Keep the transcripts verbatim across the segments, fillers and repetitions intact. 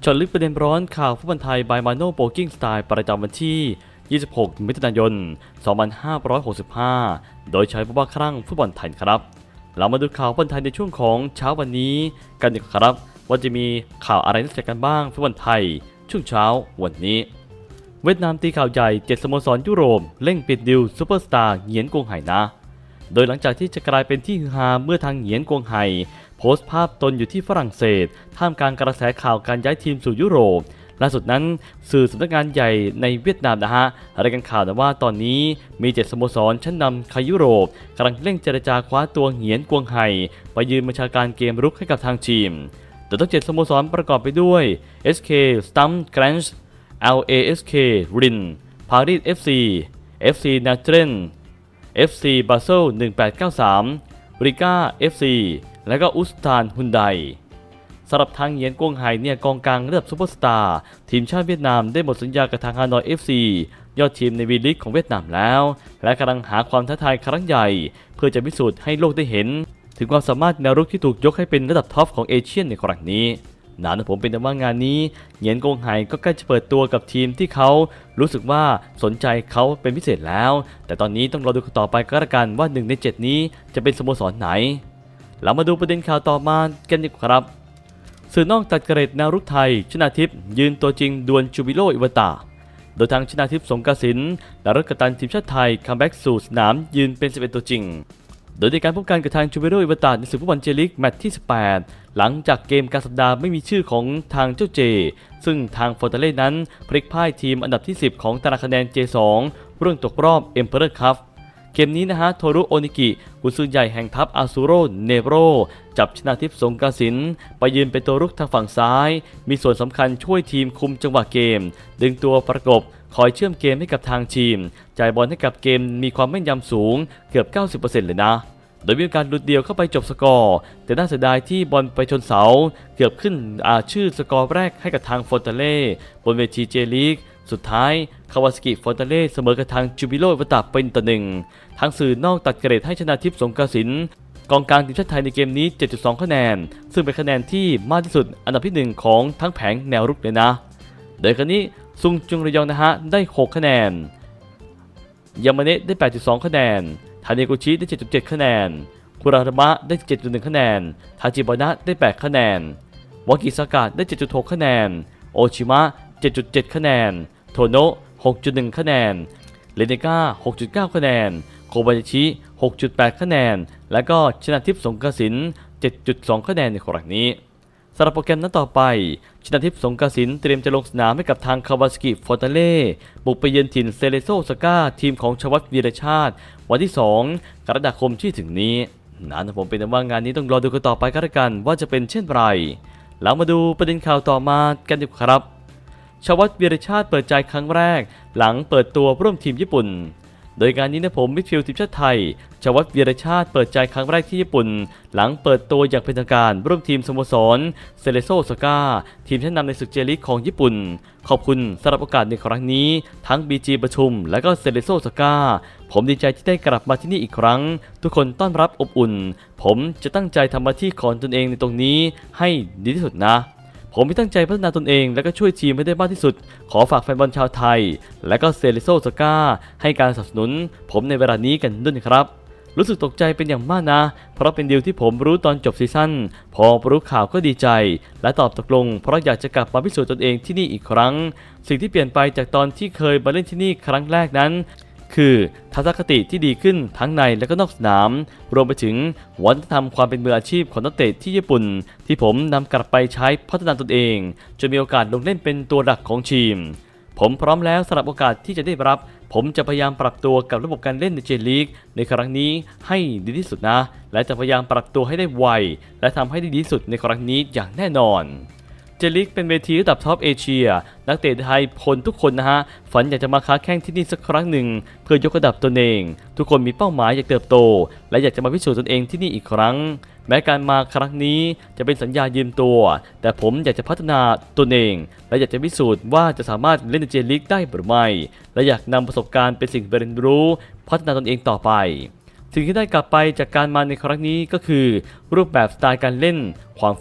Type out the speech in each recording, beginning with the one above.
จอดลึกประเด็นร้อนข่าวฟุตบอลไทย by Mano Booking Style ประจำวันที่ ยี่สิบหก มิถุนายน สองพันห้าร้อยหกสิบห้า โดยใช้ผู้ว่าคลั่งฟุตบอลไทยครับเรามาดูข่าวฟุตบอลไทยในช่วงของเช้าวันนี้กันดีกว่าครับว่าจะมีข่าวอะไรน่าสนใจกันบ้างฟุตบอลไทยช่วงเช้าวันนี้เวียดนามตีข่าวใหญ่เจ็ดสโมสรยุโรปเร่งปิดดิวซูเปอร์สตาร์เหงียนกวงไห่นะโดยหลังจากที่จะกลายเป็นที่ฮือฮาเมื่อทางเหงียนกวงไห่โพสต์ภาพตนอยู่ที่ฝรั่งเศสท่ามกลางกระแสข่าวการย้ายทีมสู่ยุโรปล่าสุดนั้นสื่อสำนักงานใหญ่ในเวียดนามนะฮะรายงานข่าวนะว่าตอนนี้มีเจ็ดสโมสรชั้นนำในยุโรปกำลังเร่งเจรจาคว้าตัวเหงียนกวงไห่ไปยืนบัญชาการเกมรุกให้กับทางทีมโดยทั้งเจ็ดสโมสรประกอบไปด้วย เอส เค Stam Grange แอล เอ เอส เค Rin Paris เอฟ ซี เอฟ ซี Natren เอฟ ซี Basel หนึ่งแปดเก้าสาม Riga เอฟ ซี และก็อุสตานฮุนไดสำหรับทางเหงียนกวงไห่เนี่ยกองกลางระดับซุปเปอร์สตาร์ทีมชาติเวียดนามได้หมดสัญญากับทางฮานอย เอฟ ซี ยอดทีมในวีลีกของเวียดนามแล้วและกำลังหาความท้าทายครั้งใหญ่เพื่อจะพิสูจน์ให้โลกได้เห็นถึงความสามารถแนวรุกที่ถูกยกให้เป็นระดับท็อปของเอเชียในครั้งนี้นานผมเป็นแต่ว่างานนี้เหงียนกวงไห่ก็ใกล้จะเปิดตัวกับทีมที่เขารู้สึกว่าสนใจเขาเป็นพิเศษแล้วแต่ตอนนี้ต้องรอดูต่อไปก็แล้วกันว่าหนึ่งในเจ็ดนี้จะเป็นสโมสรไหนเรามาดูประเด็นข่าวต่อมากันดีกว่าครับสื่อนอกตัดเกรดแนวรุกไทยชนาทิพย์ยืนตัวจริงดวลจูบิโลอิวตาโดยทางชนาทิพย์สงกสินและรักกัปตันทีมชาติไทยคัมแบ็กสู่สนามยืนเป็นสิบเอ็ดตัวจริงโดยในการพบกันกับทางจูบิโลอิวตาในศึกฟุตบอลเจลีกแมตช์ที่สิบแปดหลังจากเกมกลางสัปดาห์ไม่มีชื่อของทางเจ้าเจซึ่งทางฟอร์ตาเล่นั้นพลิกพ่ายทีมอันดับที่สิบของตารางคะแนน เจ สอง เรื่องตกรอบเอ็มเพอเรอร์คัพเกมนี้นะฮะโทรุโอนิกิกุนซือใหญ่แห่งทัพอาซูโรเนโรจับชนาทิพย์สงกสินไปยืนเป็นตัวรุกทางฝั่งซ้ายมีส่วนสำคัญช่วยทีมคุมจังหวะเกมดึงตัวประกบคอยเชื่อมเกมให้กับทางทีมจ่ายบอลให้กับเกมมีความแม่นยำสูงเกือบ เก้าสิบเปอร์เซ็นต์ เลยนะโดยมีการหลุดเดียวเข้าไปจบสกอร์แต่น่าเสียดายที่บอลไปชนเสาเกือบขึ้นอาชื่อสกอร์แรกให้กับทางฟอร์ตาเล่บนเวทีเจลีกสุดท้ายคาวาซากิฟอร์ตาเล่เสมอกับทางจูบิโลอิวตาเป็นต่อหนึ่งทางสื่อนอกตัดเกรดให้ชนาทิพย์สงกสินกองกลางทีมชาติไทยในเกมนี้ เจ็ดจุดสอง คะแนนซึ่งเป็นคะแนนที่มากที่สุดอันดับที่หนึ่งของทั้งแผงแนวรุกเลยนะโดยครั้นี้ซุงจุงระยองนะฮะได้หกคะแนนยามาเนะได้ แปดจุดสอง คะแนนทาเนโกชิได้ เจ็ดจุดเจ็ด คะแนนคุรารามะได้ เจ็ดจุดหนึ่ง คะแนนทาจิบานะได้แปดคะแนนวากิซากะได้ เจ็ดจุดหก คะแนนโอชิมะ เจ็ดจุดเจ็ด คะแนนโทโนะ หกจุดหนึ่ง คะแนนเรเนก้า หกจุดเก้า คะแนนโคบายาชิ หกจุดแปด คะแนนและก็ชนาทิพย์สงกสิน เจ็ดจุดสอง คะแนนในครั้งนี้สำหรับโปรแกรมนั้นต่อไปชนาทิพย์สงกสินเตรียมจะลงสนามให้กับทางคาวาซากิฟอร์ตาเล่บุกไปเยือนถิ่นเซเลโซโอซาก้าทีมของชวัตวีรชาติวันที่สองกรกฎาคมที่ถึงนี้นะผมเป็นแต่ว่างานนี้ต้องรอดูกันต่อไปกันละกันว่าจะเป็นเช่นไรแล้วมาดูประเด็นข่าวต่อมากันดีกว่าครับชวัตวีรชาติเปิดใจครั้งแรกหลังเปิดตัวร่วมทีมญี่ปุ่นโดยงานนี้นะผมมิดฟิลด์ทีมชาติไทยชวัตวีรชาติเปิดใจครั้งแรกที่ญี่ปุ่นหลังเปิดตัวอย่างเป็นทางการร่วมทีมสโมสรเซเลโซโอซาก้าทีมชั้นนำในศึกเจลีกของญี่ปุ่นขอบคุณสำหรับโอกาสในครั้งนี้ทั้ง บี จี ประชุมและก็เซเลโซโอซาก้าผมดีใจที่ได้กลับมาที่นี่อีกครั้งทุกคนต้อนรับอบอุ่นผมจะตั้งใจทำหน้าที่ของตนเองในตรงนี้ให้ดีที่สุดนะผมมีตั้งใจพัฒนาตนเองและก็ช่วยทีมให้ได้มากที่สุดขอฝากแฟนบอลชาวไทยและก็เซเลโซโอซาก้าให้การสนับสนุนผมในเวลานี้กันด้วยนะครับรู้สึกตกใจเป็นอย่างมากนะเพราะเป็นดีลที่ผมรู้ตอนจบซีซั่นพอรู้ข่าวก็ดีใจและตอบตกลงเพราะอยากจะกลับมาพิสูจน์ตนเองที่นี่อีกครั้งสิ่งที่เปลี่ยนไปจากตอนที่เคยมาเล่นที่นี่ครั้งแรกนั้นคือทัศนคติที่ดีขึ้นทั้งในและก็นอกสนามรวมไปถึงวัฒนธรรมความเป็นมืออาชีพของนักเตะที่ญี่ปุ่นที่ผมนำกลับไปใช้พัฒนาตนเองจนมีโอกาสลงเล่นเป็นตัวหลักของทีมผมพร้อมแล้วสำหรับโอกาสที่จะได้รับผมจะพยายามปรับตัวกับระบบการเล่นในเจลีกในครั้งนี้ให้ดีที่สุดนะและจะพยายามปรับตัวให้ได้ไวและทำให้ดีที่สุดในครั้งนี้อย่างแน่นอนเจลีกเป็นเวทีระดับท็อปเอเชียนักเตะไทยคนทุกคนนะฮะฝันอยากจะมาค้าแข่งที่นี่สักครั้งหนึ่งเพื่อยกระดับตนเองทุกคนมีเป้าหมายอยากเติบโตและอยากจะมาพิสูจน์ตนเองที่นี่อีกครั้งแม้การมาครั้งนี้จะเป็นสัญญายืมตัวแต่ผมอยากจะพัฒนาตนเองและอยากจะพิสูจน์ว่าจะสามารถเล่นในเจลีกได้หรือไม่และอยากนำประสบการณ์เป็นสิ่งเรียนรู้พัฒนาตนเองต่อไปสิ่งที่ได้กลับไปจากการมาในครั้งนี้ก็คือรูปแบบสไตล์การเล่นความฟิต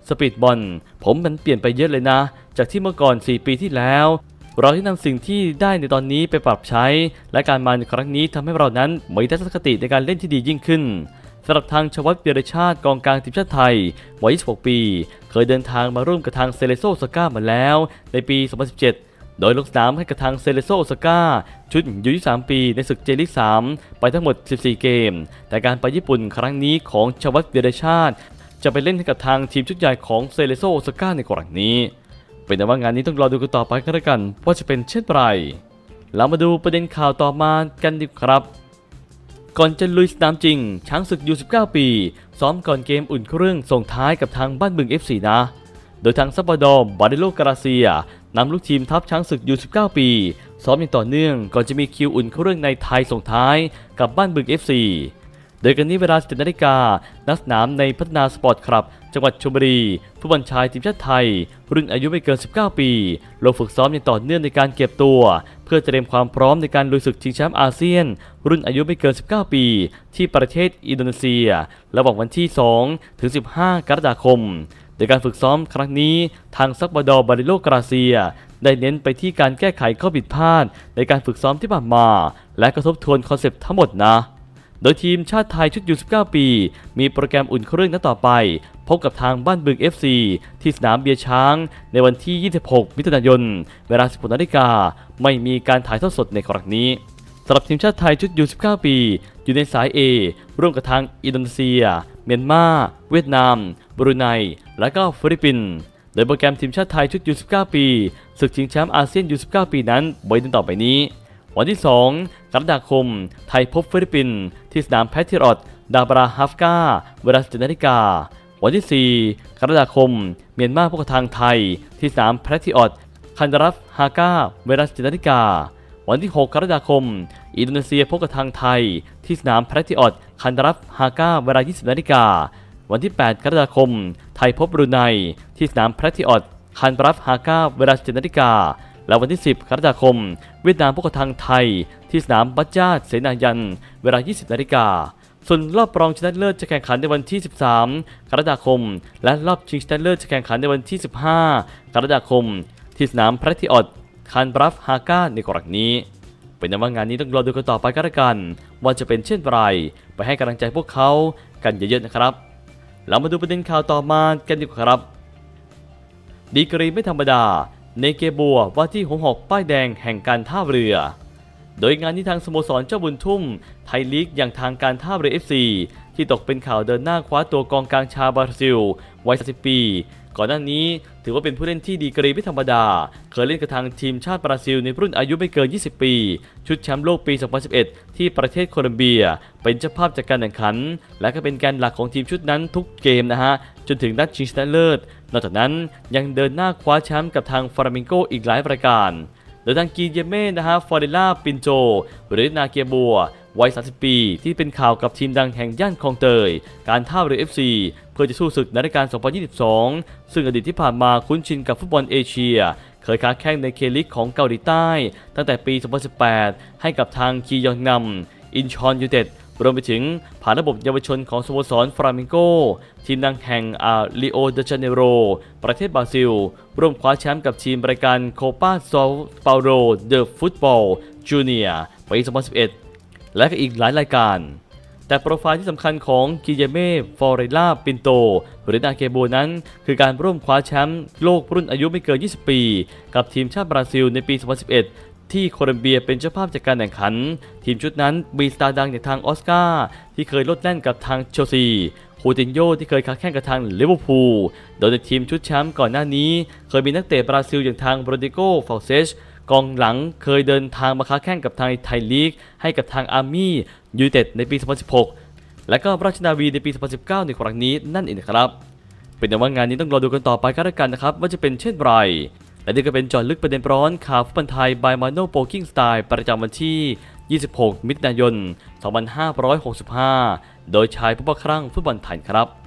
สปีดบอลผมมันเปลี่ยนไปเยอะเลยนะจากที่เมื่อก่อนสี่ปีที่แล้วเราที่นำสิ่งที่ได้ในตอนนี้ไปปรับใช้และการมาในครั้งนี้ทำให้เรานั้นมีทัศนคติในการเล่นที่ดียิ่งขึ้นสำหรับทางชวัฒน์ วีรชาติกองกลางทีมชาติไทยวัยยี่สิบหกปีเคยเดินทางมาร่วมกับทางเซเลโซ โอซาก้ามาแล้วในปีสองพันสิบเจ็ดโดยลงสนามให้กับทางเซเลโซ โอซาก้าชุดอายุยี่สิบสามปีในศึกเจลีกสามไปทั้งหมดสิบสี่เกมแต่การไปญี่ปุ่นครั้งนี้ของชวัฒน์ วีรชาติจะไปเล่นให้กับทางทีมชุดใหญ่ของเซเลโซ โอซาก้าในครั้งนี้เป็นแต่ว่างานนี้ต้องรอดูกันต่อไปกันแล้วกันว่าจะเป็นเช่นไรเรามาดูประเด็นข่าวต่อมากันดีครับก่อนจะลุยสนามจริงช้างศึก ยู สิบเก้า ปีซ้อมก่อนเกมอุ่นเครื่องส่งท้ายกับทางบ้านบึง เอฟ ซี นะโดยทางซัปปอร์ดอร์บาเดโลกราเซียนำลูกทีมทัพช้างศึก ยู สิบเก้า ปีซ้อมอย่างต่อเนื่องก่อนจะมีคิวอุ่นเครื่องในไทยส่งท้ายกับบ้านบึง เอฟ ซี โดยกันนี้เวลา สิบเจ็ดนาฬิกาณสนามในพัฒนาสปอร์ตคลับจังหวัดชลบุรีผู้บอลชายทีมชาติไทยรุ่นอายุไม่เกินสิบเก้าปีลงฝึกซ้อมอย่างต่อเนื่องในการเก็บตัวเพื่อเตรียมความพร้อมในการลุยศึกชิงแชมป์อาเซียนรุ่นอายุไม่เกินสิบเก้าปีที่ประเทศอินโดนีเซียระหว่างวันที่สองถึงสิบห้ากรกฎาคมโดยการฝึกซ้อมครั้งนี้ทางซัปปอร์ดอร์บาริโลกราเซียได้เน้นไปที่การแก้ไขข้อผิดพลาดในการฝึกซ้อมที่ผ่านมาและกระทบทวนคอนเซปต์ทั้งหมดนะโดยทีมชาติไทยชุด ยู สิบเก้า ปีมีโปรแกรมอุ่นเครื่องนัดต่อไปพบกับทางบ้านบึง เอฟ ซี ที่สนามเบียร์ช้างในวันที่ยี่สิบหกมิถุนายนเวลา สิบหกนาฬิกาไม่มีการถ่ายทอดสดในครั้งนี้สำหรับทีมชาติไทยชุด ยู สิบเก้า ปีอยู่ในสาย A ร่วมกับทางอินโดนีเซียเมียนมาเวียดนามบรูไนและก็ฟิลิปปินส์โดยโปรแกรมทีมชาติไทยชุด ยู สิบเก้า ปีศึกชิงแชมป์อาเซียน ยู สิบเก้า ปีนั้นไว้ดังต่อไปนี้วันที่สองกรกฎาคมไทยพบฟิลิปปินส์ที่สนามแพทริออตดาบราฮัฟกาเวลา สิบเจ็ดนาฬิกาวันที่สี่กรกฎาคมเมียนมาพบกับทางไทยที่สนามแพทริออตคันดารัฟฮากาเวลา สิบเจ็ดนาฬิกาวันที่หกกรกฎาคมอินโดนีเซียพบกับทางไทยที่สนามแพทริออตคันดารัฟฮากาเวลา ยี่สิบนาฬิกาวันที่แปดกรกฎาคมไทยพบบรูไนที่สนามแพทริออตคันดารัฟฮากาเวลา สิบเจ็ดนาฬิกาและวันที่สิบกรกฎาคมเวียดนามพบกับทางไทยที่สนามบัจจาเสนายันเวลา ยี่สิบนาฬิกาส่วนรอบรองชนะเลิศจะแข่งขันในวันที่สิบสามกรกฎาคมและรอบชิงชนะเลิศจะแข่งขันในวันที่สิบห้ากรกฎาคมที่สนามแพทริออตคันดารัฟฮากาในกรณีนี้เป็นนั้นว่างานนี้ต้องรอดูกันต่อไปกันละกันว่าจะเป็นเช่นไรไปให้กำลังใจพวกเขากันเยอะๆนะครับเรามาดูประเด็นข่าวต่อมากันดีกว่าครับดีกรีไม่ธรรมดาเนเกบัวว่าที่หงส์หอกป้ายแดงแห่งการท่าเรือโดยงานที่ทางสโมสรเจ้าบุญทุ่มไทยลีกอย่างทางการท่าเรือ เอฟ ซี ที่ตกเป็นข่าวเดินหน้าคว้าตัวกองกลางชาวบราซิลวัยสามสิบปีก่อนหน้านี้ถือว่าเป็นผู้เล่นที่ดีกรีไม่ธรรมดาเคยเล่นกับทางทีมชาติบราซิลในรุ่นอายุไม่เกินยี่สิบปีชุดแชมป์โลกปีสองพันสิบเอ็ดที่ประเทศโคลอมเบียเป็นเจ้าภาพจากการแข่งขันและก็เป็นแกนหลักของทีมชุดนั้นทุกเกมนะฮะจนถึงนัดชิงชนะเลิศนอกจากนั้นยังเดินหน้าคว้าแชมป์กับทางฟลามิงโกอีกหลายรายการโดยทางกีเยเม่นะฮะฟอร์เรล่าปินโจหรือนาเกียบัววัยสามสิบปีที่เป็นข่าวกับทีมดังแห่งย่านคลองเตยการท่าเรือ เอฟ ซี เพื่อจะสู้ศึกในรายการสองพันยี่สิบสองซึ่งอดีตที่ผ่านมาคุ้นชินกับฟุตบอลเอเชียเคยค้าแข่งในเคลิกของเกาหลีใต้ตั้งแต่ปีสองพันสิบแปดให้กับทางคียองนัมอินชอนยูเต็ดรวมไปถึงผ่านระบบเยาวชนของสโมสรฟลามิงโกทีมดังแห่งอาริโอเดจาเนโรประเทศบราซิลร่วมคว้าแชมป์กับทีมรายการโคปาเซาเปาโลเดอะฟุตบอลจูเนียร์ปีสองพันสิบเอ็ดและก็อีกหลายรายการแต่โปรไฟล์ที่สำคัญของกิเยเม่ฟอเรล่าปินโตหรือนาเกโบนั้นคือการร่วมคว้าแชมป์โลกรุ่นอายุไม่เกินยี่สิบปีกับทีมชาติบราซิลในปีสองพันสิบเอ็ดที่โคลอมเบียเป็นเจ้าภาพจากการแข่งขันทีมชุดนั้นมีสตาร์ดังอย่างทางออสการ์ที่เคยลดแล่นกับทางเชลซีคูตินโญ่ที่เคยค้าแข่งกับทางลิเวอร์พูลโดยในทีมชุดแชมป์ก่อนหน้านี้เคยมีนักเตะบราซิลอย่างทางโรดิโกฟาลเซชกองหลังเคยเดินทางมาค้าแข่งกับทางไทยลีกให้กับทางอาร์มี่ยูไนเต็ดในปีสองพันสิบหกและก็ราชนาวีในปีสองพันสิบเก้าในครั้งนี้นั่นเองนะครับเป็นแต่ว่างานนี้ต้องรอดูกันต่อไปกันแล้วกันนะครับว่าจะเป็นเช่นไรและนี่ก็เป็นเจาะลึกประเด็นร้อนข่าวฟุตบอลไทย by Mano Poking Style ประจำวันที่ยี่สิบหกมิถุนายนสองพันห้าร้อยหกสิบห้าโดยชายผู้บ้าคลั่งฟุตบอลไทยครับ